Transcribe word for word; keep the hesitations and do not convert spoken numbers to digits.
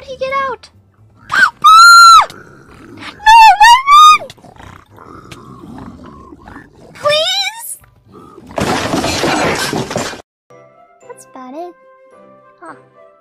How'd he get out? No, run! Please? That's about it. Huh.